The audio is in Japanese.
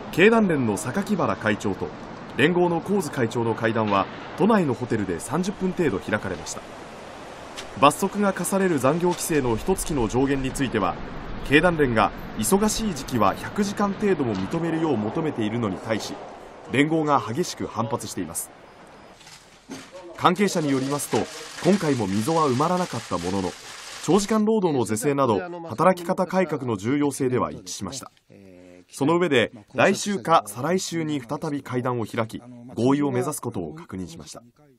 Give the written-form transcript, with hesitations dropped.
経団連の榊原会長と連合の神津会長の会談は都内のホテルで30分程度開かれました。罰則が課される残業規制の1月の上限については、経団連が忙しい時期は100時間程度も認めるよう求めているのに対し、連合が激しく反発しています。関係者によりますと、今回も溝は埋まらなかったものの、長時間労働の是正など働き方改革の重要性では一致しました。その上で来週か再来週に再び会談を開き、合意を目指すことを確認しました。